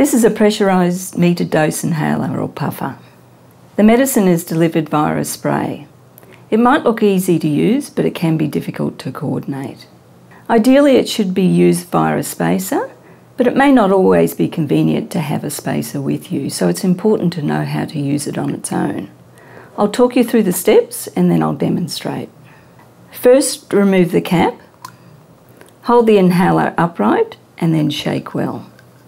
This is a pressurised metered dose inhaler or puffer. The medicine is delivered via a spray. It might look easy to use, but it can be difficult to coordinate. Ideally, it should be used via a spacer, but it may not always be convenient to have a spacer with you, so it's important to know how to use it on its own. I'll talk you through the steps and then I'll demonstrate. First, remove the cap. Hold the inhaler upright and then shake well.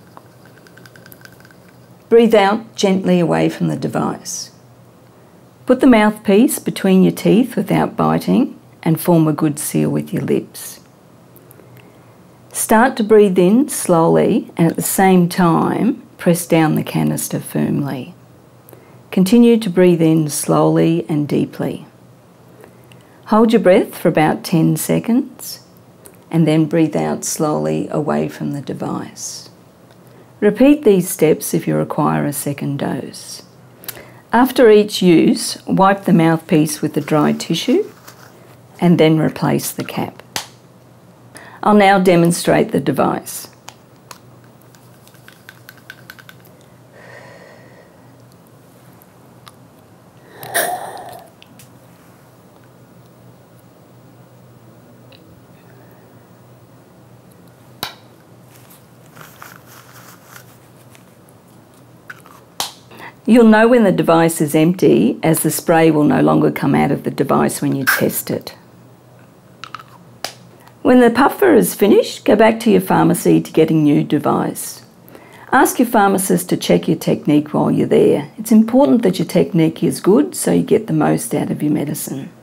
Breathe out gently away from the device. Put the mouthpiece between your teeth without biting and form a good seal with your lips. Start to breathe in slowly and at the same time press down the canister firmly. Continue to breathe in slowly and deeply. Hold your breath for about 10 seconds and then breathe out slowly away from the device. Repeat these steps if you require a second dose. After each use, wipe the mouthpiece with a dry tissue and then replace the cap. I'll now demonstrate the device. You'll know when the device is empty, as the spray will no longer come out of the device when you test it. When the puffer is finished, go back to your pharmacy to get a new device. Ask your pharmacist to check your technique while you're there. It's important that your technique is good so you get the most out of your medicine.